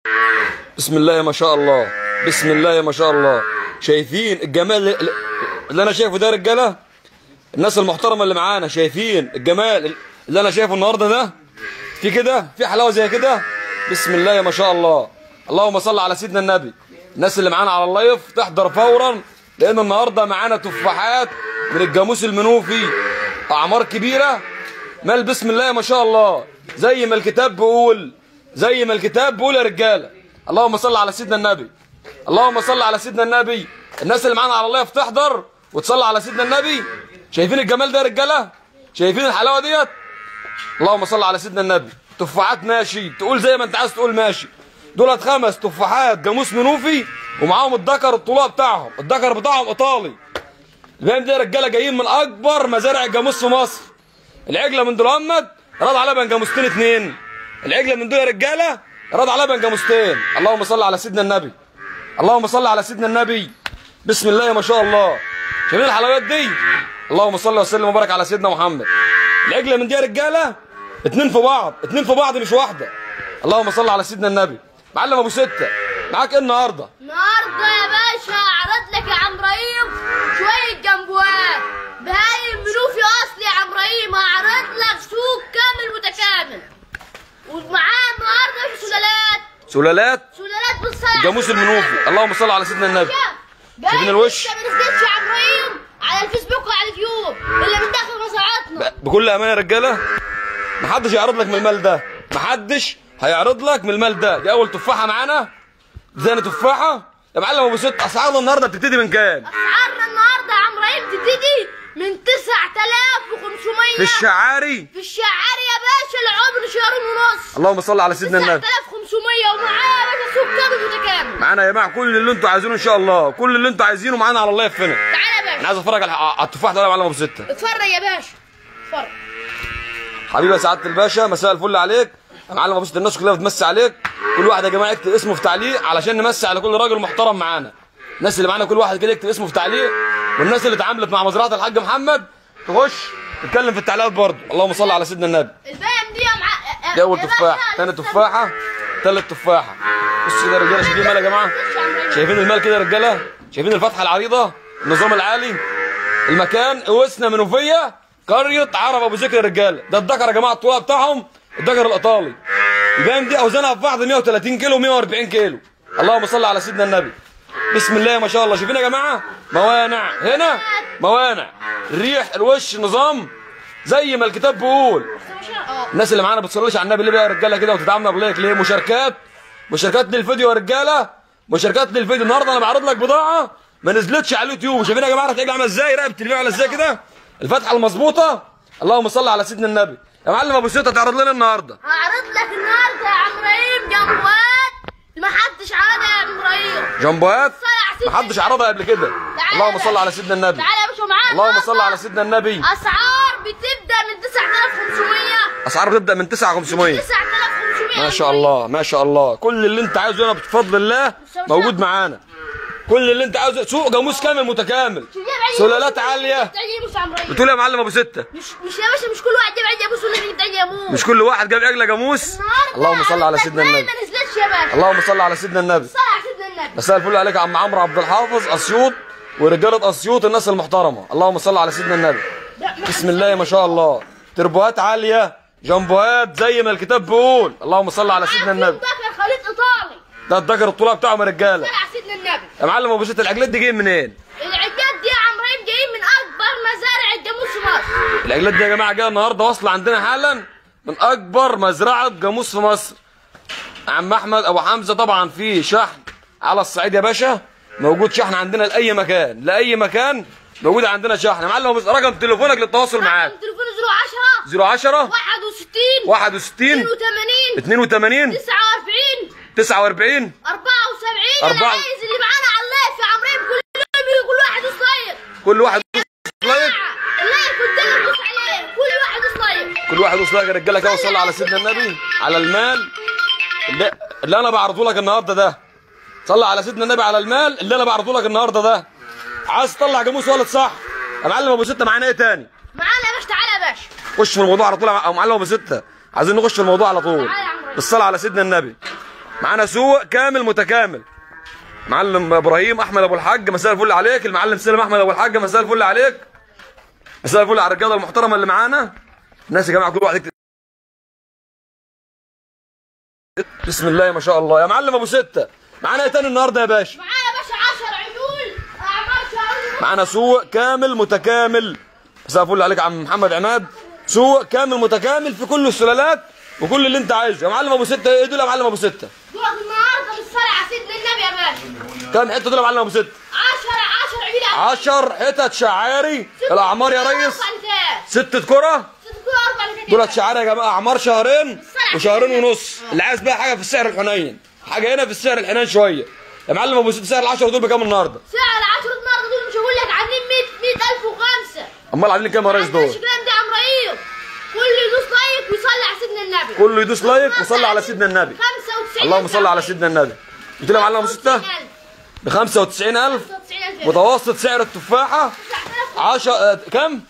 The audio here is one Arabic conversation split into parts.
بسم الله ما شاء الله، بسم الله ما شاء الله. شايفين الجمال اللي انا شايفه ده يا رجاله؟ الناس المحترمه اللي معانا شايفين الجمال اللي انا شايفه النهارده ده؟ في كده، في حلاوه زي كده؟ بسم الله ما شاء الله. اللهم صل على سيدنا النبي. الناس اللي معانا على اللايف تحضر فورا، لان النهارده معانا تفاحات من الجاموس المنوفي، اعمار كبيره، مال بسم الله ما شاء الله، زي ما الكتاب بيقول، زي ما الكتاب بيقول يا رجاله. اللهم صل على سيدنا النبي، اللهم صل على سيدنا النبي. الناس اللي معانا على اللايف تحضر وتصلي على سيدنا النبي. شايفين الجمال ده يا رجاله؟ شايفين الحلاوه ديت؟ اللهم صل على سيدنا النبي. تفاحات ماشي، تقول زي ما انت عايز تقول ماشي. دولت 5 تفاحات جاموس منوفي، ومعاهم الدكر الطلاء بتاعهم، الدكر بتاعهم ايطالي. الباقيين دي يا رجاله جايين من اكبر مزارع الجاموس في مصر. العجله من دول احمد راد عليها بين جاموستين 2. العجله من دول يا رجاله راد عليها بين جاموستين. اللهم صل على سيدنا النبي، اللهم صل على سيدنا النبي. بسم الله ما شاء الله. شايفين الحلويات دي؟ اللهم صل وسلم وبارك على سيدنا محمد. العجله من دي يا رجاله 2 في بعض، 2 في بعض مش واحده. اللهم صل على سيدنا النبي. معلم ابو 6 معاك ايه النهارده؟ النهارده يا باشا هعرض لك يا عم ابراهيم شويه جنبوات بهاي المنوفي اصلي يا عم ابراهيم. هعرض لك سوق كامل متكامل، ومعاه النهارده سلالات سلالات بالصلاه الجاموس المنوفي. اللهم صل على سيدنا النبي. شايفين الوش؟ ما نزلتش يا عم ابراهيم على الفيسبوك وعلى اليوتيوب الا من داخل مزرعتنا. بكل امانه يا رجاله محدش هيعرض لك من المال ده، محدش هيعرض لك من المال ده. دي اول تفاحه معانا، زين تفاحه يا معلم ابو 6. اسعارنا النهارده بتبتدي من كام؟ اسعارنا النهارده يا عم ابراهيم بتبتدي من 9500 في الشعاري. في الشعاري يا باشا العمر شهرين ونص. اللهم صل على سيدنا النبي. 9500 ومعايا يا باشا سوق كامل متكامل. معانا يا جماعه كل اللي انتوا عايزينه ان شاء الله، كل اللي انتوا عايزينه معانا على اللايف هنا. تعالى يا باشا انا عايز اتفرج على التفاح ده يا معلم ابو 6. اتفرج يا باشا اتفرج. حبيبي يا سعاده الباشا، مساء الفل عليك يا معلم ابو 6. الناس كلها بتمسي عليك، كل واحد يا جماعه يكتب اسمه في تعليق علشان نمسي على كل راجل محترم معانا. الناس اللي معانا كل واحد كده يكتب اسمه في تعليق، والناس اللي اتعاملت مع مزرعه الحاج محمد تخش تتكلم في التعليقات برضه. اللهم صل على سيدنا النبي. الباقي دي يا دي اول تفاحه، ثاني تفاحه، ثالث تفاحه. بصوا كده يا رجاله، شايفين المال يا جماعه؟ شايفين المال كده يا رجاله؟ شايفين الفتحه العريضه؟ النظام العالي؟ المكان اوسنا منوفيه، قريه عرب ابو ذكر يا رجاله. ده الدكر يا جماعه الطوال بتاعهم الدكر الايطالي. الباقي دي اوزانها في بعض 130 كيلو و140 كيلو. اللهم صل على سيدنا النبي. بسم الله ما شاء الله. شايفين يا جماعه؟ موانع هنا، موانع، الريح، الوش، نظام زي ما الكتاب بيقول. الناس اللي معانا بتصليش على النبي ليه بقى يا رجاله كده وتدعمنا بلايك ليه؟ مشاركات للفيديو يا رجاله، مشاركات للفيديو. النهارده انا بعرض لك بضاعه ما نزلتش على اليوتيوب. شايفين يا جماعه الرجل عامله ازاي؟ رقبه التليفون عامله ازاي كده؟ الفتحه المظبوطه. اللهم صل على سيدنا النبي. يا معلم ابو 6 هتعرض لنا النهارده؟ هعرض لك النهارده يا عم ابراهيم جنبوات ما حدش عرضها يا عم ابراهيم. جنبوات ما حدش عرضها قبل كده. اللهم صل على سيدنا النبي. تعالى يا باشا معانا. اللهم صل على سيدنا النبي. اسعار بتبدا من 9500. اسعار بتبدا من 9500. 9500 ما شاء الله ما شاء الله. كل اللي انت عايزه هنا بفضل الله موجود معانا. كل اللي انت عاوزه، سوق جاموس كامل متكامل، سلالات عاليه. بتقول يا معلم ابو 6 مش يا باشا مش كل واحد جايب عجل جاموس ولا جايب عجل جاموس. مش كل واحد جايب عجله جاموس. اللهم صل على سيدنا النبي. ما نزلتش يا باشا. اللهم صل على سيدنا النبي. صل على سيدنا النبي. مساء الفل عليك يا عم عمرو عبد الحافظ اسيوط ورجاله اسيوط الناس المحترمه. اللهم صل على سيدنا النبي. بسم الله ما شاء الله. تربوهات عاليه، جنبوهات زي ما الكتاب بيقول. اللهم صل على سيدنا النبي. ده خليط ايطالي. ده الدجر الطلاب بتاعهم يا رجاله. صل على سيدنا النبي. يا معلم ابو 6 العجلات دي جايين منين؟ العجلات دي يا عم ابراهيم جايين من اكبر مزارع الجاموس في مصر. العجلات دي يا جماعه جايه النهارده واصله عندنا حالا من اكبر مزرعه جاموس في مصر. عم احمد ابو حمزه طبعا في شحن على الصعيد يا باشا، موجود شحن عندنا لاي مكان، لاي مكان موجود عندنا شحن. يا معلم رقم تليفونك للتواصل معاك. رقم تليفوني 010 61 81 82 49 74. انا عايز اللي معانا على اللايف يا عم ابراهيم كل واحد يصير، كل واحد لايك، اللايك قدامك دوس عليه، كل واحد يصير، كل واحد يصير يا رجاله كده. وصلوا على سيدنا النبي على المال اللي انا بعرضه لك النهارده ده. صلى على سيدنا النبي على المال اللي انا بعرضه لك النهارده ده. عايز تطلع جاموس ولد صح يا معلم ابو 6 معانا ايه تاني؟ معانا يا باشا. تعالى يا باشا خش في الموضوع على طول يا معلم ابو 6. عايزين نخش في الموضوع على طول بالصلاه على سيدنا النبي. معانا سوق كامل متكامل. معلم ابراهيم احمد ابو الحاج مساء الفل عليك. المعلم سالم احمد ابو الحاج مساء الفل عليك. مساء الفل على الرجاله المحترمه اللي معانا. الناس يا جماعه كل واحد يكتب. بسم الله ما شاء الله. يا معلم ابو سته معانا ايه تاني النهارده يا باشا؟ معايا يا باشا 10 عجول اعمار شهرين. معانا سوق كامل متكامل. مساء الفل عليك يا عم محمد عماد. سوق كامل متكامل في كل السلالات وكل اللي انت عايزه. يا معلم ابو سته ايه دول يا معلم ابو سته؟ دول النهارده بالصلاه على سيدنا النبي يا باشا. كام حته دول يا معلم ابو سته؟ 10 عجول 10 حتت شعاري. الاعمار يا ريس 6 كره. 6 كره 4 دولت شعاري يا جماعه اعمار شهرين وشهرين ونص. اللي عايز بقى حاجه في السعر الحنين، حاجه هنا في السعر الحنين شويه. يا معلم ابو سته سعر ال10 دول بكام النهارده؟ سعر 10 النهارده دول مش هقول لك عاملين 100005. امال عاملين كام يا ريس دول؟ الكلام ده يا عم رهيب. كله يدوس لايك ويصلي على سيدنا النبي. كله يدوس لايك ويصلي على سيدنا النبي. 95 اللهم صل على سيدنا النبي. قلت لي يا معلم ابو سته ب 95000. متوسط سعر التفاحه 10 كام؟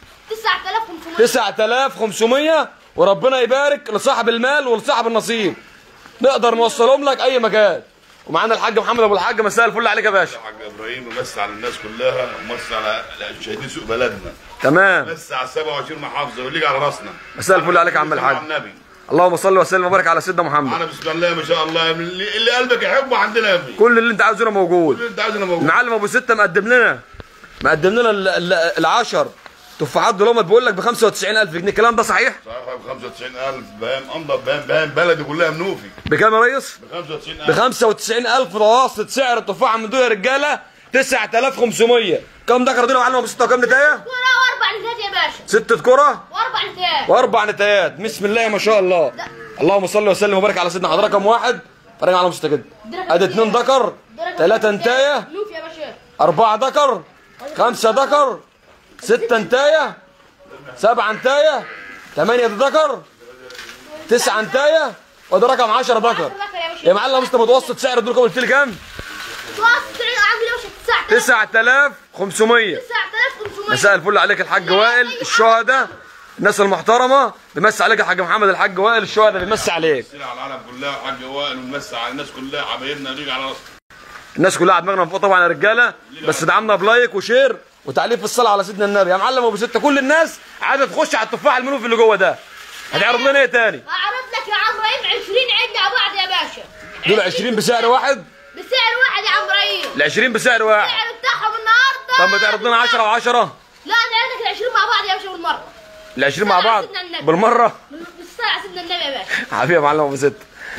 9500. وربنا يبارك لصاحب المال ولصاحب النصيب. نقدر نوصلهم لك اي مكان. ومعانا الحاج محمد ابو الحاج مساء الفل عليك يا باشا. الحاج ابراهيم ومسي على الناس كلها ومسي على شهيدين سوق بلدنا. تمام. مسي على 27 محافظه واللي على راسنا. مساء الفل عليك يا عم الحاج. اللهم صل وسلم وبارك على سيدنا محمد. انا بسم الله ما شاء الله اللي قلبك يحبه عندنا يا ابني. كل اللي انت عاوزه هنا موجود. كل اللي انت عاوزه هنا موجود. المعلم ابو سته مقدم لنا ال10 تفاحات دول بقول لك ب 95000 جنيه. الكلام ده صحيح؟ صحيح. ب 95000 بهام انضف بهام بلدي كلها منوفي. بكام يا ريس؟ ب 95000. ب 95000 متوسط سعر التفاحه من دول يا رجاله 9500. كام ذكر دول يا معلم ابو سته وكام نتايه؟ كره واربع نتايات يا باشا. 6 كره واربع نتايات. واربع نتايات. بسم الله ما شاء الله. اللهم صل وسلم وبارك على سيدنا حضرتك. رقم واحد فرج على مستة كده. ادي 2 ذكر 3 نتايه نوف يا باشا. 4 ذكر 5 ذكر 6 نتايه 7 نتايه 8 ذكر 9 نتايه. وده رقم 10 ذكر. يا معلم انت متوسط سعر دول قلت لي كام؟ متوسط عامل يا باشا 9500. 9500. مساء الفل عليك الحاج وائل الشهداء الناس المحترمه. بيمسي عليك يا حاج محمد الحاج وائل الشهداء بيمسي عليك. على العالم كلها الحاج وائل ومسي على الناس كلها حبايبنا ليك على راسنا. الناس كلها على دماغنا فوق طبعا يا رجاله. بس دعمنا بلايك وشير وتعليق في الصلاه على سيدنا النبي. يا معلم ابو سته كل الناس عايزه تخش على التفاح المنوفي اللي جوه ده. هتعرض لنا ايه تاني؟ هعرض لك يا عم ابراهيم 20 عجل على بعض يا باشا. دول 20 بسعر واحد؟ بسعر واحد يا عم ابراهيم. ال 20 بسعر واحد. السعر بتاعهم النهارده. طب ما تعرض لنا 10 و10؟ لا انا عندك ال 20 مع بعض يا باشا بالمره. ال 20 مع بعض بالمره؟ بالصلاه على سيدنا النبي يا باشا. حبيبي يا معلم ابو سته.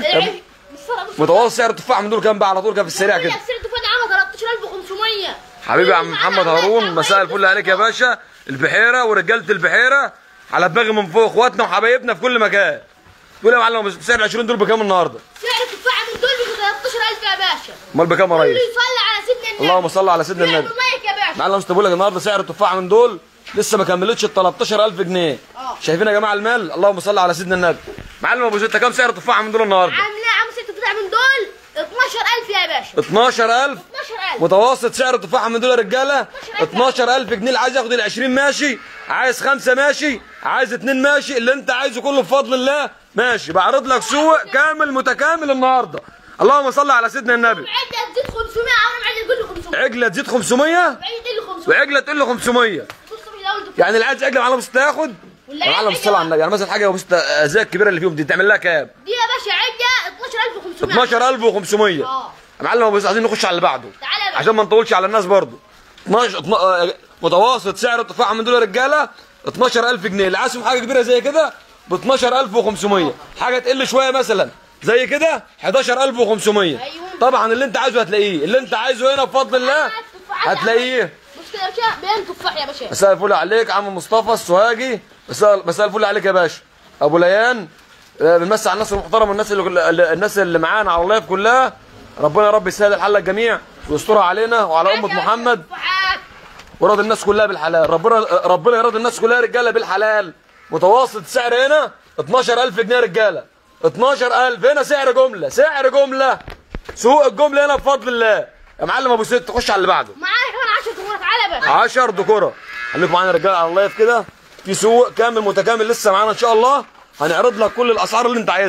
متوسط سعر التفاح من دول كام بقى على طول كده في السريع كده؟ سعر التفاح عامل 13500. حبيبي يا عم محمد هارون مساء الفل عليك يا باشا. البحيره ورجاله البحيره على دماغي من فوق اخواتنا وحبايبنا في كل مكان. دول يا معلم سعر ال 20 دول بكام النهارده؟ سعر التفاح من دول ب 13000 يا باشا. امال بكام يا ريس؟ يصلي على سيدنا النبي. اللهم صل على سيدنا النبي. يا باشا. معلم مش بقول لك النهارده سعر التفاح من دول لسه ما كملتش ال 13000 جنيه. شايفين يا جماعه المال؟ اللهم صل على سيدنا النبي. معلم ابو سته كام سعر التفاح من دول النهارده؟ عامل ايه يا عم سته التفاح من دول؟ 12000 يا باشا. 12000 12000 متوسط سعر التفاحه من دول يا رجاله 12000 جنيه. اللي عايز ياخد ال 20 ماشي، عايز 5 ماشي، عايز 2 ماشي، اللي انت عايزه كله بفضل الله ماشي. بعرض لك سوق كامل متكامل النهارده. اللهم صل على سيدنا النبي. عجله تزيد 500 عمري عجله تقول لي 500. عجله تزيد 500 وعجله تقول له 500. يعني اللي عايز عجله معلم بس تاخد معلم الصلاه على النبي. يعني مثلا حاجه بس الازاز الكبيره اللي فيهم دي تعمل لها كام؟ دي يا باشا عجله 12500. 12500. يا معلم ابو عايزين نخش على اللي بعده عشان ما نطولش على الناس برضه. 12 متوسط سعر التفاحه من دول يا رجاله 12000 جنيه. اللي عايزهم حاجه كبيره زي كده ب 12500. حاجه تقل شويه مثلا زي كده 11500. طبعا اللي انت عايزه هتلاقيه. اللي انت عايزه هنا بفضل الله هتلاقيه. بص كده يا باشا بين تفاح يا باشا. مساء الفل عليك عم مصطفى السوهاجي. مساء الفل عليك يا باشا. ابو ليان بنمسي على الناس المحترمه الناس اللي معانا على اللايف كلها. ربنا يا رب يسهل الحال للجميع ويسترها علينا وعلى امه محمد ويرضي الناس كلها بالحلال. ربنا يرضي الناس كلها يا رجاله بالحلال. متوسط سعر هنا 12000 جنيه يا رجاله. 12000 هنا سعر جمله. سعر جمله سوق الجمله هنا بفضل الله. يا معلم ابو ست خش على اللي بعده. معايا كمان 10 دكوره. تعالى يا باشا 10 دكوره. خليكم معانا يا رجاله على اللايف كده. في سوق كامل متكامل لسه معانا ان شاء الله. هنعرض لك كل الاسعار اللي انت عايزها.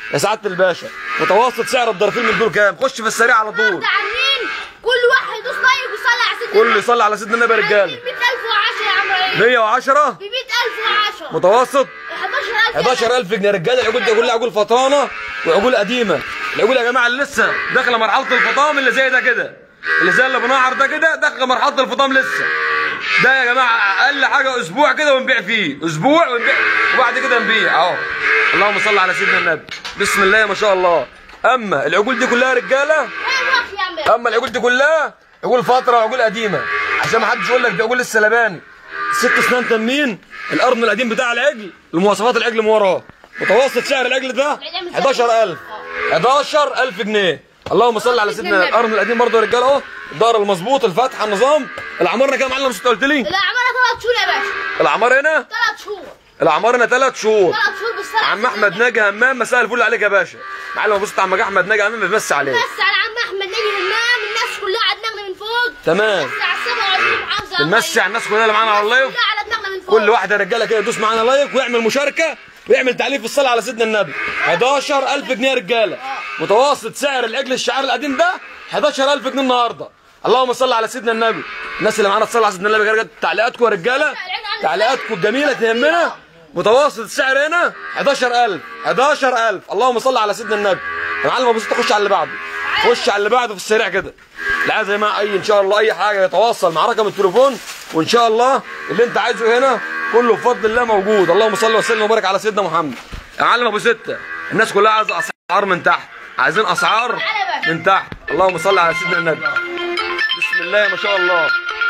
يا سعاده الباشا متوسط سعر الضرفين من دول كام؟ خش في السريع على طول. النهارده عاملين كل واحد يدوس لايك ويصلي على سيدنا كله يصلي على سيدنا النبي يا رجاله. 100,010 يا عم رئيس. 110 ب 100,010 متوسط 11,000 11,000 جنيه يا رجاله. العجول دي كلها عجول فطانه وعجول قديمه. العجول يا جماعه اللي لسه داخله مرحله الفطام اللي زي ده كده، اللي زي اللي بنعر ده كده داخله مرحله الفطام لسه. ده يا جماعه اقل حاجه اسبوع كده ونبيع فيه، اسبوع ونبيع وبعد كده نبيع اهو. اللهم صل على سيدنا النبي. بسم الله ما شاء الله. اما العجول دي كلها يا رجاله، اما العجول دي كلها عجول فتره وعجول قديمه، عشان ما حدش يقول لك دي عجول لسه لباني. 6 سنان تنمين، القرن القديم بتاع العجل، المواصفات العجل من وراه. متوسط سعر العجل ده 11,000 11,000 جنيه. اللهم صل على سيدنا. القرن القديم برضه يا رجاله اهو، الدار المظبوط، الفتحه، النظام. العمارنا كام يا معلم؟ قلت لي الأعمار 3 شهور يا باشا. العمار هنا 3 شهور. العمار هنا 3 شهور. 3 شهور بالصلاة. عم احمد ناجي همام، مساء الفل عليك يا باشا. معلم بص عم احمد ناجي همام بيمسي عليك. بس على عم احمد ناجي همام، الناس كلها على دماغنا من فوق. تمام. بس على 27 محافظه. بنمسي على الناس كلها اللي معانا على اللايف. كلها على دماغنا من فوق. كل واحد يا رجاله كده يدوس معانا لايك ويعمل مشاركه ويعمل تعليق في الصلاه على سيدنا النبي. 11,000 جنيه يا رجاله. متوسط سعر العجل الشعار القديم ده 11,000 جنيه النهارده. اللهم صل على سيدنا النبي. الناس اللي معانا تصلي على سيدنا النبي يا رجاله. تعليقاتكم يا رجاله، تعليقاتكم الجميله تهمنا. متوسط السعر هنا 11,000 11,000. اللهم صل على سيدنا النبي. يا معلم ابو ستة خش على اللي بعده، خش على اللي بعده في السريع كده. اللي عايز يا جماعه ان شاء الله اي حاجه يتواصل مع رقم التليفون، وان شاء الله اللي انت عايزه هنا كله بفضل الله موجود. اللهم صل وسلم وبارك على سيدنا محمد. يا معلم ابو ستة، الناس كلها عايزه اسعار من تحت، عايزين اسعار من تحت. اللهم صل على سيدنا النبي. بسم الله ما شاء الله.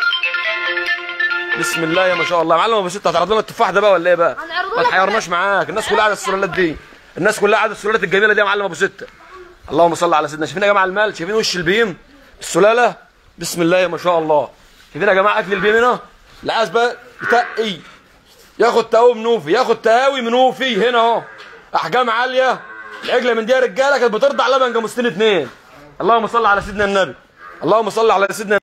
بسم الله يا ما شاء الله. يا معلم ابو ستة هتعرض لنا التفاح ده بقى ولا ايه بقى؟ ما تحيرناش معاك، الناس كلها على السلالات دي، الناس كلها على السلالات الجميله دي يا معلم ابو ستة. اللهم صل على سيدنا. شايفين يا جماعه المال؟ شايفين وش البيم السلاله؟ بسم الله ما شاء الله. شايفين يا جماعه اكل البيم هنا؟ اللي عايز بقى يتقي ياخد تقاوي منوفي، ياخد تقاوي منوفي هنا اهو. احجام عاليه. العجله من دي يا رجاله كانت بترضع لبن جاموستين 2. اللهم صل على سيدنا النبي. اللهم صل على سيدنا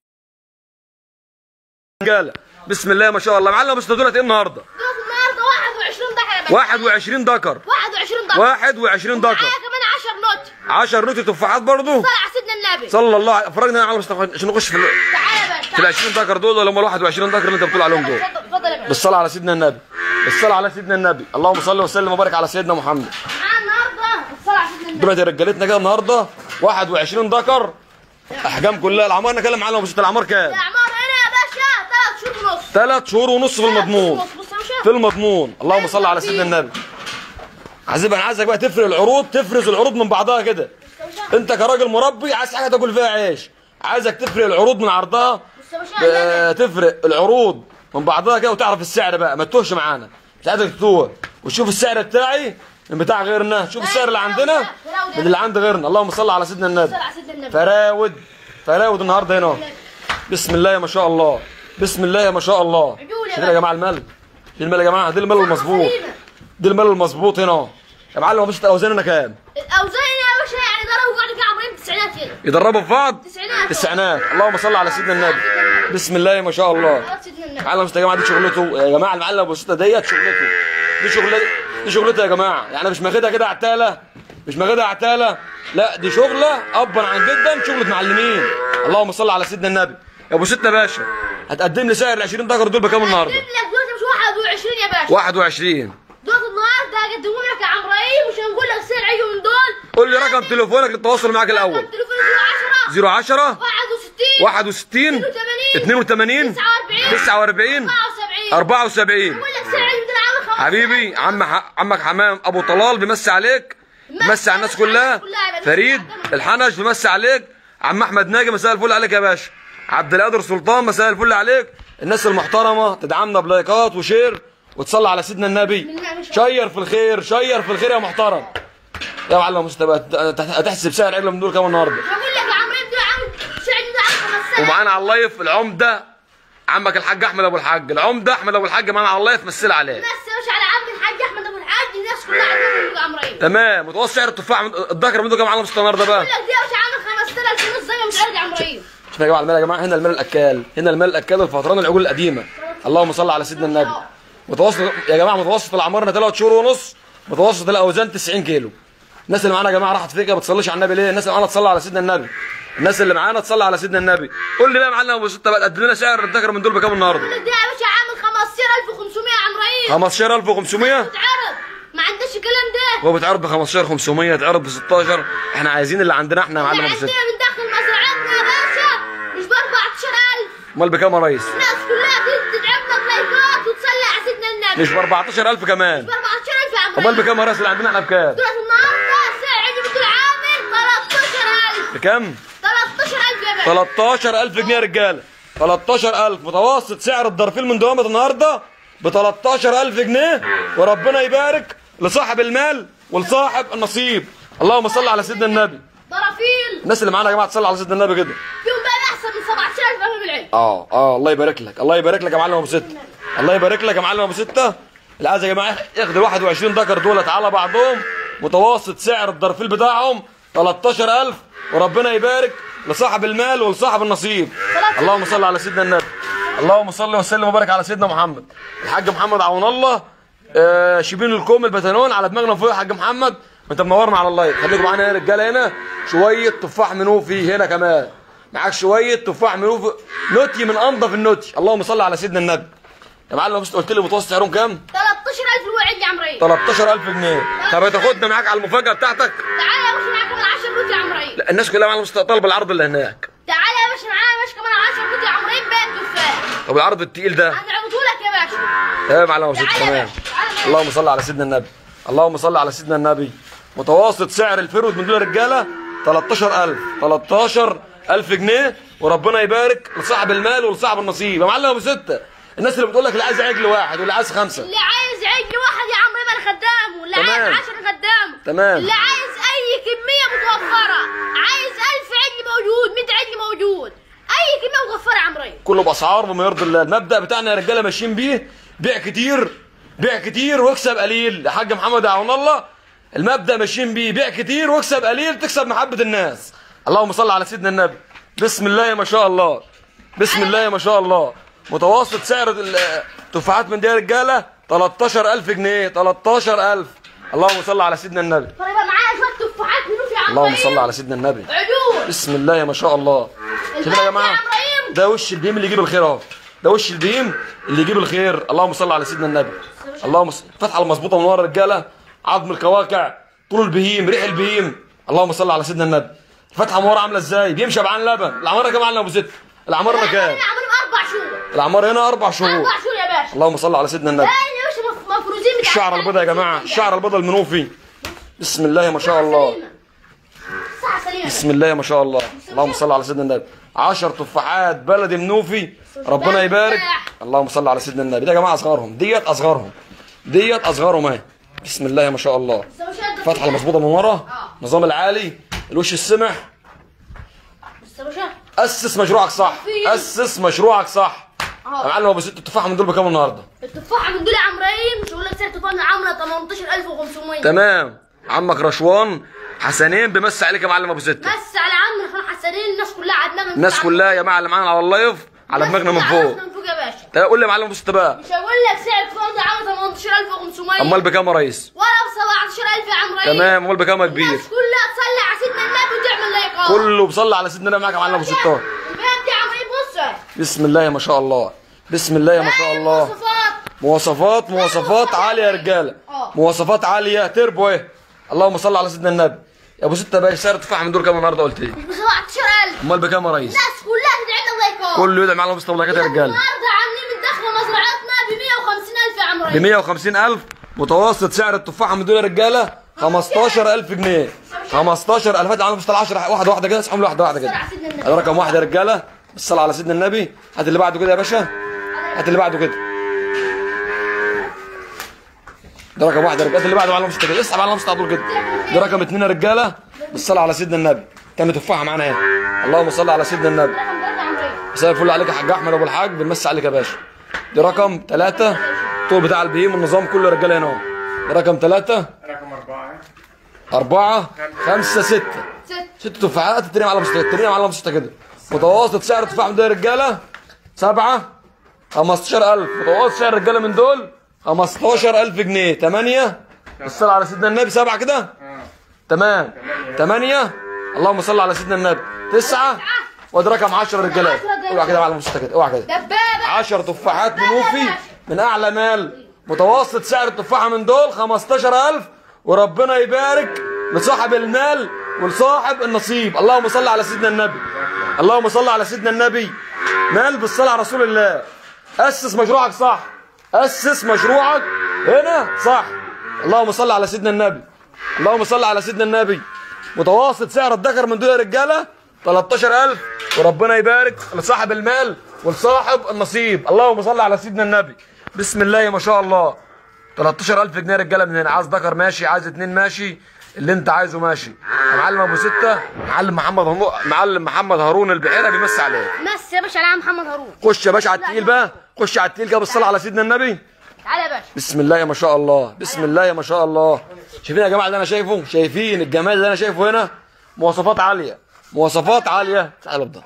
رجاله. بسم الله ما شاء الله. معلم بس دولت ايه النهارده؟ النهارده 21 ذكر يا باشا. 21 ذكر. 21 ذكر. 21 ذكر. معايا كمان 10 نوت. 10 نوت تفاحات برضه. صل على سيدنا النبي. صلى الله عليه. فرجنا يا معلم عشان نخش في تعالى يا باشا. في ال 20 ذكر دول ولا هم ال 21 ذكر اللي انت بتقول عليهم دول؟ اتفضل يا باشا. بالصلاه على سيدنا النبي. بالصلاه على سيدنا النبي. اللهم صل وسلم وبارك على سيدنا محمد. معانا النهارده الصلاه على سيدنا النبي. دلوقتي رجالتنا كده النهارده 21 ذكر، احجام كلها. العمار نتكلم معانا ابو ست. العمار كام؟ الاعمار هنا يا باشا 3 شهور ونص. 3 شهور ونص في المضمون. بص يا باشا. في المضمون. اللهم صل على سيدنا النبي. انا عايزك بقى تفرق العروض، تفرز العروض من بعضها كده. انت كراجل مربي عايز حاجه تاكل فيها عيش، عايزك تفرق العروض من عرضها. بص يا باشا. تفرق العروض من بعضها كده وتعرف السعر بقى، ما تتوهش معانا. مش عايزك تتوه وتشوف السعر بتاعي من بتاع غيرنا، شوف السعر اللي عندنا من اللي عند غيرنا. اللهم صل على سيدنا النبي. صل على سيدنا النبي. فراود النهارده هنا. بسم الله ما شاء الله. بسم الله ما شاء الله. شايفين يا جماعه المال؟ شايفين المال يا جماعه؟ دي المال المظبوط، دي المال المظبوط هنا يا معلم. بص الاوزان هنا كام؟ الاوزان يا باشا يعني ضربوا بعض كده عاملين تسعينات كده. يضربوا في بعض تسعينات. تسعينات. اللهم صل على سيدنا النبي. بسم الله ما شاء الله. سيدنا النبي. معلم يا جماعه دي شغلته يا جماعه. المعلم ابو ستة ديت شغلته، دي شغلته يا جماعه. يعني مش ماخدها كده عتاله، مش ماخدها عتاله، لا دي شغله ابا عن جدا، شغله معلمين. اللهم صل على سيدنا النبي. يا ابو ستة باشا هتقدم لي سعر ال 20 ذكر دول بكام النهارده؟ هجيب لك دلوقتي مش 21 يا باشا. 21. دول النهارده هقدمهم لك يا عم رهيب، مش هنقول لك سعر اي من دول. قول لي رقم تليفونك للتواصل معاك الاول. رقم تليفوني 010 61 82 49 74. هقول لك سعر من العام 5. حبيبي عمك حمام ابو طلال بيمسي عليك، بيمسي على الناس كلها. فريد الحنش بيمسي عليك. عم احمد ناجي مساء الفل عليك يا باشا. عبد القادر سلطان مساء الفل عليك. الناس المحترمه تدعمنا بلايكات وشير وتصلي على سيدنا النبي. شير في الخير، شير في الخير يا محترم. يا معلم مستبقى هتحسب سعر عجله من دول كام النهارده؟ بقول لك يا عم دول عم سعر ده عم 5. ومعانا على اللايف العمده عمك الحاج احمد ابو الحاج. العمده احمد ابو الحاج معانا على اللايف، مثل عليه. بس مش على عم الحاج احمد ابو الحاج، الناس كلها عارفه يا عم رهيب. تمام. متوسط سعر التفاح الذكر من دول كام معلم النهارده بقى؟ بقول لك دي مش عامل 5000 ونص زي ما مش قال يا عم رهيب. شوف يا جماعه المال يا جماعه. هنا المال الاكال، هنا المال الاكال والفطران العجول القديمه. اللهم صل على سيدنا النبي. متوسط يا جماعه، متوسط العمارنا 3 شهور ونص، متوسط الاوزان 90 كيلو. الناس اللي معانا يا جماعه راحت فين ما بتصليش على النبي ليه؟ الناس اللي معانا تصلي على سيدنا النبي. الناس اللي معانا تصلي على سيدنا النبي. قول لي بقى يا معلم ابو ستة بقى قدم لنا سعر الذكر من دول بكام النهارده؟ كل ده يا باشا عامل 15500 يا عم رئيس. 15500 بتعرض ما عندناش الكلام ده. هو بيتعرض ب 15500 يتعرض ب 16. احنا عايزين اللي عندنا احنا يا معلم ابو ستة. عندنا من داخل مزرعتنا يا باشا مش ب 14000. امال بكام يا ريس؟ الناس كلها تدعم لك لايكات وتصلي على سيدنا النبي. مش ب 14000 كمان؟ ب 14000 يا عم رئيس. امال بكام يا ريس اللي عندنا احنا بكام؟ دولت النهارده سعر اللي بتقول عامل 13000. بكام؟ 13000 يا باشا. 13000 جنيه يا رجاله. 13000 متوسط سعر الضرفيل من دوامه النهارده ب 13000 جنيه. وربنا يبارك لصاحب المال ولصاحب النصيب. اللهم صل على سيدنا النبي. ضرافيل. الناس اللي معانا يا جماعه تصلي على سيدنا النبي كده. فيهم بقى احسن من 17000 امام العلم. الله يبارك لك. الله يبارك لك يا معلم ابو ستة. الله يبارك لك يا معلم ابو ستة. اللي عايز يا جماعه ياخد ال 21 ذكر دولت على بعضهم متوسط سعر الضرفيل بتاعهم 13000. وربنا يبارك لصاحب المال ولصاحب النصيب. اللهم صل على سيدنا النبي. اللهم صل وسلم وبارك على سيدنا محمد. الحاج محمد عون الله شبين الكوم البتنون على دماغنا فوق يا حاج محمد. انت منورنا على اللايف. خليكم معانا يا رجاله. هنا شويه تفاح منوفي هنا كمان معاك شويه تفاح منوفي نوتي من انضف النوتي. اللهم صل على سيدنا النبي. يا معلم بس قلت لي متوسط سعرهم كام؟ 13000 الوعد يا عم رئيس. 13000 جنيه. طب هتاخدنا معاك على المفاجاه بتاعتك؟ تعالى يا باشا معاك كمان 10 بوت يا عم رئيس. لا الناس كلها معلم طالبه العرض اللي هناك. تعالى يا باشا معايا يا باشا كمان 10 بوت يا عم رئيس بقى التفاح. طب العرض التقيل ده؟ هنعرضه لك يا باشا. تمام يا معلم ابو ستة تعالى يا تمام. باشا. تعالى يا اللهم صل على سيدنا النبي. اللهم صل على سيدنا النبي. متوسط سعر الفرود من دول الرجاله 13000. 13000 جنيه. وربنا يبارك لصاحب المال ولصاحب النصيب. يا معلم ابو ستة الناس اللي بتقول لك اللي عايز عجل واحد واللي عايز 5. اللي عايز عجل واحد يا عم يبقى خدامه، اللي تمام. عايز 10 خدامه. تمام. اللي عايز اي كميه متوفره، عايز 1000 عجل موجود، 100 عجل موجود، اي كميه متوفره يا عم ريس. كله باسعار بما يرضي الله. المبدا بتاعنا يا رجاله ماشيين بيه بيع كتير بيع كتير واكسب قليل. يا حاج محمد عون الله المبدا ماشيين بيه بيع كتير واكسب قليل تكسب محبه الناس. اللهم صل على سيدنا النبي. بسم الله ما شاء الله. بسم الله ما شاء الله. متوسط سعر التفاحات من دي يا رجاله 13000 جنيه. 13000. اللهم صل على سيدنا النبي. طيب معايا شويه تفاحات منوف يا عم اللهم ريس. صل على سيدنا النبي. عدول. بسم الله ما شاء الله. شوفوا يا جماعه ده وش البهيم اللي يجيب الخير اهو. ده وش البهيم اللي يجيب الخير. اللهم صل على سيدنا النبي. اللهم صل. الفتحه المظبوطه من ورا الرجاله عظم الكواكع طول البهيم ريح البهيم. اللهم صل على سيدنا النبي. الفتحه من ورا عامله ازاي؟ بيمشي شبعان لبن. العماره كام على ابو ستة؟ العماره كام؟ العمر هنا 4 شهور. العماره هنا 4 شهور. 4 شهور يا باشا. اللهم صل على سيدنا النبي. لا يا باشا مفروزين بتاع الشعر البيضاء يا جماعه الشعر البيضاء المنوفي. بسم الله ما شاء الله. صحة سليمة. بسم الله ما شاء الله. اللهم صل على سيدنا النبي. 10 تفاحات بلدي منوفي. ربنا يبارك. اللهم صل على سيدنا النبي. ده يا جماعه اصغرهم. ديت اصغرهم. ديت اصغرهم اهي. بسم الله ما شاء الله. الفتحه المظبوطه من ورا نظام العالي الوش السمح. اسس مشروعك صح. اسس مشروعك صح. يا معلم ابو ستة التفاحه من دول بكام النهارده؟ التفاحه من دول يا عم ريم مش هقول لك سعر التفاحه عامله 18500. تمام. عمك رشوان حسنين بمس عليك يا معلم ابو ستة. بس على عم رشوان حسنين الناس كلها على دماغنا. الناس كلها يا معلم معانا على اللايف على دماغنا من فوق. من فوق يا باشا. طيب قول لي يا معلم ابو ستة بقى. مش هقول لك سعر التفاحه ده عامله 18500. امال بكام يا ريس؟ ولا ب 17000 يا عم ريم. تمام. امال بكام يا كبير؟ الناس كلها تصلي على سيدنا النبي وتعمل لايكات. كله بيصلي على سيدنا النبي معاك يا معلم ابو ستة. الباب دي يا عم ريم بص. بسم الله ما شاء الله. بسم الله ما شاء الله. مواصفات عاليه يا رجاله. مواصفات عاليه تربو ايه. اللهم صل على سيدنا النبي. يا ابو ستة بقى سعر التفاحه من دول كام النهارده قلت لي؟ مش ب 17000. امال بكام يا ريس؟ الناس كلها تدعي لنا لايكات. كله يدعي معلم ابو ستة لايكات يا رجاله. النهارده عاملين من دخل مزرعتنا ب 150000 يا عم ريس. ب 150000. متوسط سعر التفاحه من دول يا رجاله 15000 جنيه. 15000. هات على مستوى 10 واحده كده اسحب له واحده كده. ده رقم واحد يا رجاله. الصلاه على سيدنا النبي. هات اللي بعده كده يا باشا. هات اللي بعده كده. ده رقم واحد يا رجاله. هات اللي بعده على مستوى كده. اسحب على مستوى على طول كده. ده رقم 2 يا رجاله. بالصلاه على سيدنا النبي. تاني تفاحه معانا اهي. اللهم صل على سيدنا النبي. مساء الفل عليك يا حاج احمد ابو الحاج بنمسي عليك يا باشا. دي رقم 3 الطول بتاع البهيم النظام كله يا رجاله هنا اهو. ده رقم 3. رقم 4 5 6 تفاحات. التانية على مستوى التانية على مستوى كده. متوسط سعر التفاح من دول يا رجاله 7 15000. متوسط سعر الرجاله من دول 15000 جنيه. 8 الصلاة على سيدنا النبي 7 كده. تمام. 8. اللهم صل على سيدنا النبي. 9. وادي رقم 10 رجالات. اوعى كده يا معلم مصطفى كده، اوعى كده. دبابه 10 تفاحات منوفي من اعلى مال. متوسط سعر التفاحه من دول 15000، وربنا يبارك لصاحب المال ولصاحب النصيب. اللهم صل على سيدنا النبي. اللهم صل على سيدنا النبي. مال بالصلاه على رسول الله. اسس مشروعك صح، اسس مشروعك هنا صح. اللهم صل على سيدنا النبي. اللهم صل على سيدنا النبي. متوسط سعر الدكر من دول يا رجاله 13000، وربنا يبارك لصاحب المال ولصاحب النصيب. اللهم صل على سيدنا النبي. بسم الله ما شاء الله. 13000 جنيه يا رجاله من هنا. عايز دكر ماشي، عايز 2 ماشي، اللي انت عايزه ماشي. يا معلم ابو 6، معلم محمد هارون البحيره بيمسي عليك. مس يا باشا على محمد هارون. خش يا باشا على التقيل بقى، خش على التقيل كده بالصلاه على سيدنا النبي. تعالى يا باشا. بسم الله ما شاء الله. بسم الله ما شاء الله. شايفين يا جماعه اللي انا شايفه؟ شايفين الجمال اللي انا شايفه هنا؟ مواصفات عاليه، مواصفات عاليه. تعالى ابدا.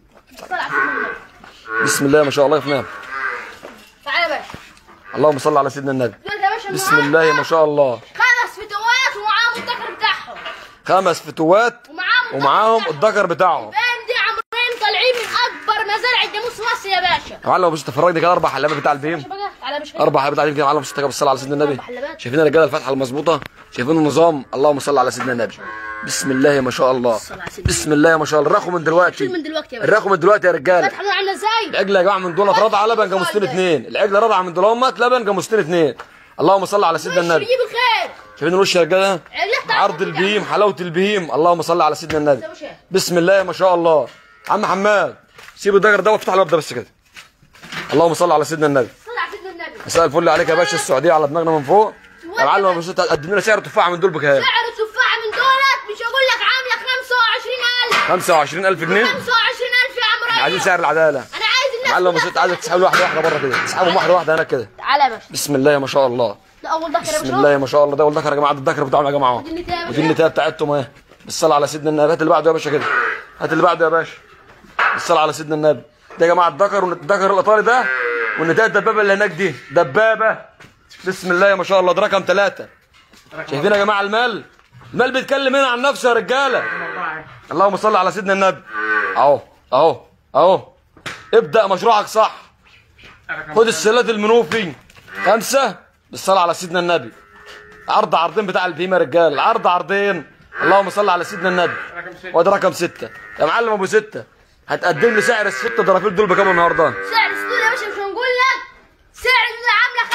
بسم الله ما شاء الله. يا تعالى يا باشا. اللهم صل على سيدنا النبي. يا باشا بسم الله ما شاء الله. 5 فتوات ومعاهم الدكر بتاعهم. 5 فتوات ومعاهم الدكر بتاعهم. دي عمرين طالعين من اكبر مزارع الجاموس في مصر يا باشا. يا معلم بص تفرج دي كده 4 حلبات بتاع البهيم. تعالى يا باشا. 4 حلبات بتاع البهيم. يا معلم بص بالصلاه على سيدنا النبي. شايفين الرجاله الفتحه المظبوطه؟ شايفين النظام؟ اللهم صل على سيدنا النبي. بسم الله ما شاء الله. بسم الله ما شاء الله. الرخو من دلوقتي. من دلوقتي يا باشا. الرخو من دلوقتي يا رجاله. فتحه عامله ازاي؟ العجله يا جماعه من دولت رضعه لبن جاموستين 2. العجله رضعه من دولت لبن جاموستين 2. اللهم صل على سيدنا النبي. بيجيب الخير. شايفين الوش يا رجاله؟ عرض البهيم، حلاوه البهيم. اللهم صل على سيدنا النبي. بسم الله ما شاء الله. عم حماد سيب الدجر ده وافتح الباب ده بس كده. اللهم صل على سيدنا النبي. صل على سيدنا النبي. مساء الفل عليك يا باشا. السعوديه على دماغنا من فوق. يا معلم ابو ست قدم لنا سعر التفاحه من دول بكام؟ سعر التفاحه من دولت مش هقول لك عامله 25000. 25000 جنيه. 25000 يا عمرو. عايزين سعر العداله. انا عايز الناس. معلم ابو ست عايزك تسحب واحده واحده بره كده، تسحبهم واحده واحده هناك كده. تعالى يا باشا. بسم الله ما شاء الله. ده اول دكر يا باشا. بسم الله ما شاء الله. ده اول دكر يا جماعه. ده الدكر بتاعهم يا جماعه. ودي النتايه بتاعتهم اهي. بالصلاه على سيدنا النبي. هات اللي بعده يا باشا كده. هات اللي بعده يا باشا. بالصلاه على سيدنا النبي. ده يا جماعه الدكر، والدكر الايطالي ده، والنتايه الدبابه اللي هناك دي دبابه. بسم الله ما شاء الله. ده رقم 3. شايفين يا جماعه المال؟ المال بيتكلم هنا عن نفسه يا رجاله. اللهم صل على سيدنا النبي. اهو اهو اهو. ابدا مشروعك صح. خد السلات المنوفي 5. بالصلاه على سيدنا النبي. عرضين بتاع البهيمه يا رجاله. عرضين. اللهم صل على سيدنا النبي. وده رقم 6. يا معلم ابو 6 هتقدم لي سعر ال6 درافيل دول بكام النهارده؟ سعر السطول يا باشا مش هنقول لك. سعر اللي عامله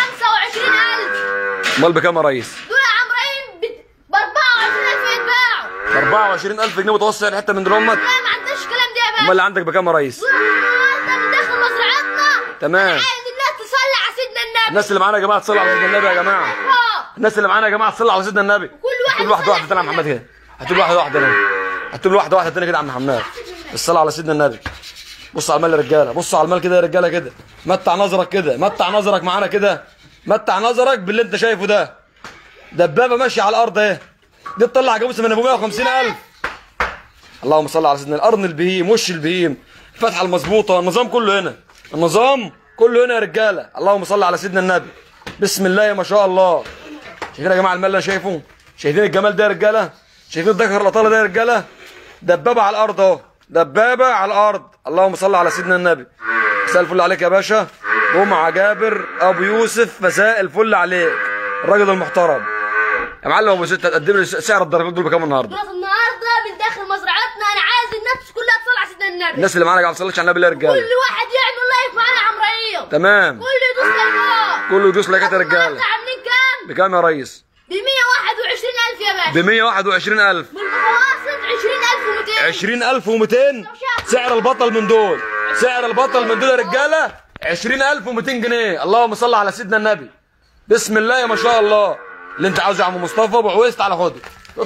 25000. امال بكام يا ريس؟ دول يا عمرين ب 24000 يتباعوا. 24000 جنيه متوسط سعر حته من دول امك؟ لا ما عندناش الكلام ده يا باشا. امال اللي عندك بكام يا ريس؟ دول النهارده من داخل مزرعتنا. تمام. عايز الناس تصلي على سيدنا النبي. الناس اللي معانا يا جماعه تصلي على سيدنا النبي يا جماعه. الناس اللي معانا يا جماعه تصلي على سيدنا النبي. كل واحد واحده تاني يا محمد كده. هاتوا له واحده واحده تاني. هاتوا له واحده تاني كده يا عم حماد. الصلاه على سيدنا النبي. بصوا على المال يا رجاله. بصوا على المال كده يا رجاله كده. متع نظرك كده. متع نظرك معانا كده. متع نظرك باللي انت شايفه ده. دبابه ماشيه على الارض اهي. دي تطلع جاموسه من ابو 150000. اللهم صل على سيدنا. القرن البهيم، وش البهيم، الفتحه المظبوطه، النظام كله هنا. النظام كله هنا يا رجاله. اللهم صل على سيدنا النبي. بسم الله ما شاء الله. شايفين يا جماعه المال اللي انا شايفه؟ شايفين الجمال ده يا رجاله؟ شايفين الذكر الاطاله ده يا رجاله؟ دبابه على الارض اهو. دبابه على الارض. اللهم صل على سيدنا النبي. مساء الفل عليك يا باشا. جمعه جابر ابو يوسف، مساء الفل عليك الراجل المحترم. يا معلم ابو 6 هتقدم لي سعر الدرجات دول بكام النهارده؟ النهارده من داخل مزرعتنا. انا عايز الناس كلها تصلي على سيدنا النبي. الناس اللي معانا قاعد تصليش على النبي يا رجاله. كل واحد يعمل لايك معانا يا عمرية. تمام. كله يدوس لايكات. كله يدوس لايكات يا رجاله. عاملين كام؟ بكام يا ريس؟ ب 121000 يا باشا. ب 121000. بالمتوسط 20200. 20200 سعر البطل من دول. سعر البطل من دول يا رجاله 20200 جنيه. اللهم صل على سيدنا النبي. بسم الله ما شاء الله. اللي انت عاوزه يا عم مصطفى ابو عويس تعالى خده.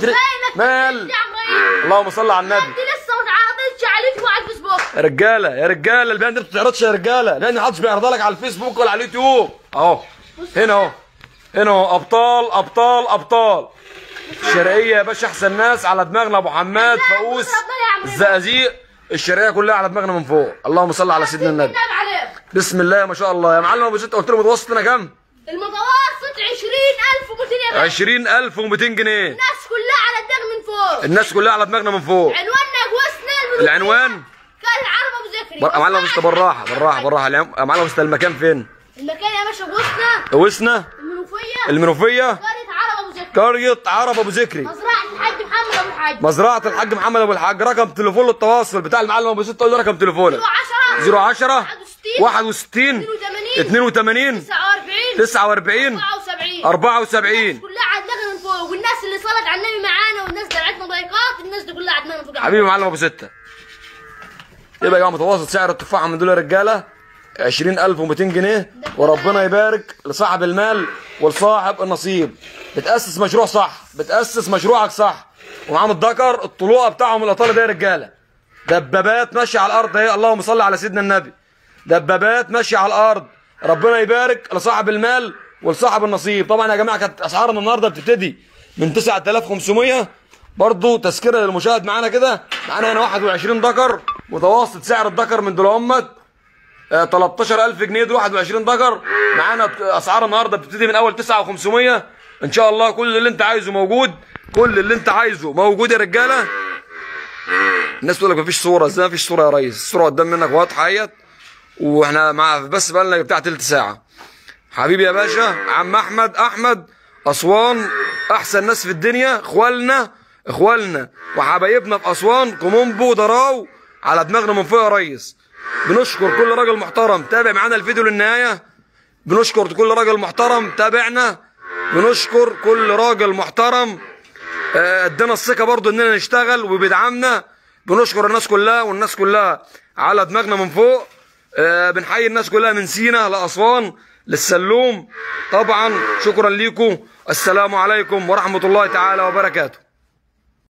مال. اللهم صل على النبي. دي لسه ما اتعرضتش على اليوتيوب وعلى الفيسبوك. يا رجاله يا رجاله البيان دي ما بتتعرضش يا رجاله، لان محدش بيعرضها لك على الفيسبوك ولا على اليوتيوب. اهو هنا اهو. هنا اهو. ابطال ابطال ابطال. الشرقيه يا باشا احسن ناس على دماغنا. ابو حماد، فاقوس، الزقازيق، الشرقيه كلها على دماغنا من فوق. اللهم صل على سيدنا النبي. بسم الله ما شاء الله. يا معلم ابو 6 قلت له متوسط هنا كام؟ المتوسط بتاخد 20,200 يا باشا. 20,200 جنيه. الناس كلها على دماغ من فوق. الناس كلها على دماغنا من فوق. عنواننا جوزنا العنوان كان العرب ابو ذكري. يا معلم بس بالراحه يا معلم بس المكان فين؟ المكان يا باشا جوزنا وسنا المنوفيه قرية عرب ابو ذكري. مزرعة الحاج محمد ابو الحاج. رقم تليفون للتواصل بتاع المعلم ابو ست. قول له رقم تليفونك 010 61 82 49 74. كلها عدناها من فوق، والناس اللي صلت على النبي معانا والناس دلعتنا ضيقات، الناس دي كلها عدناها من فوق. حبيبي معلم ابو ستة. يبقى يا جماعه متوسط سعر التفاحه من دول يا رجاله 20,200 جنيه، وربنا يبارك لصاحب المال ولصاحب النصيب. بتأسس مشروع صح، بتأسس مشروعك صح. ومعاهم الذكر الطلوقه بتاعهم الاطاله ده يا رجاله. دبابات ماشيه على الارض اهي، اللهم صل على سيدنا النبي. دبابات ماشيه على الارض. ربنا يبارك لصاحب المال ولصاحب النصيب. طبعا يا جماعه كانت اسعارنا النهارده بتبتدي من 9,500. برضه تذكره للمشاهد معانا كده، معانا هنا 21 ذكر. متوسط سعر الذكر من دول امت 13,000 جنيه. دول 21 ذكر. معانا اسعار النهارده بتبتدي من اول 9,500 ان شاء الله. كل اللي انت عايزه موجود، كل اللي انت عايزه موجود يا رجاله. الناس تقول لك مفيش صوره. ازاي مفيش صوره يا ريس؟ الصوره قدام منك واضحه اهيت، واحنا مع بس بقى لنا بتاع تلت ساعه. حبيبي يا باشا عم احمد اسوان، احسن ناس في الدنيا. اخوالنا وحبايبنا في اسوان، كومومبو ضراو على دماغنا من فوق يا ريس. بنشكر كل راجل محترم تابع معانا الفيديو للنهايه. بنشكر كل راجل محترم تابعنا. بنشكر كل راجل محترم ادانا الثقه برضو اننا نشتغل وبيدعمنا. بنشكر الناس كلها، والناس كلها على دماغنا من فوق. بنحيي الناس كلها من سينا لاسوان للسلوم. طبعا شكرا ليكم. السلام عليكم ورحمه الله تعالى وبركاته.